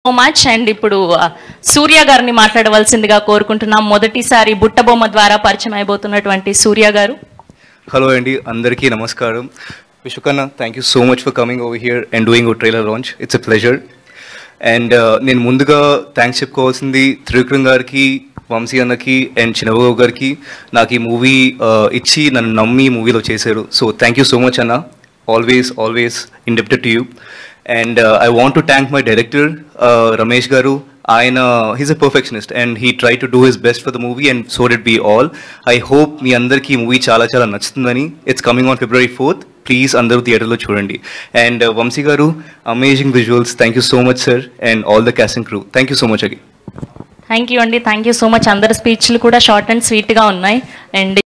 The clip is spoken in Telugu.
So much. అండ్ ఇప్పుడు సూర్య గారిని మాట్లాడవలసిందిగా కోరుకుంటున్నాం. మొదటిసారి బుట్ట బొమ్మ ద్వారా పరిచయం అయిపోతున్నటువంటి సూర్య గారు. హలో అండి, అందరికీ నమస్కారం. విశ్వకన్న, thank you so much for coming over here and doing a trailer launch. It's a pleasure. And నేను ముందుగా థ్యాంక్స్ చెప్పుకోవాల్సింది త్రివిక్రమ్ గారికి, వంశీ అన్నకి అండ్ చిన్నబాబు గారికి. నాకు ఈ మూవీ ఇచ్చి నన్ను నమ్మి మూవీలో చేశారు. So thank you so much అన్న. Always indebted to you. And I want to thank my director, Ramesh Garu. He's a perfectionist and he tried to do his best for the movie and so did we all. I hope మీ అందరికీ మూవీ చాలా నచ్చుతుందని. It's coming on February 4th. Please అందరూ థియేటర్లో చూడండి. And Vamsi Garu, amazing visuals. Thank you so much sir and all the cast and crew. Thank you so much again. Thank you అండి. Thank you so much. అందరి స్పీచ్లు కూడా షార్ట్ అండ్ స్వీట్గా ఉన్నాయి. అండ్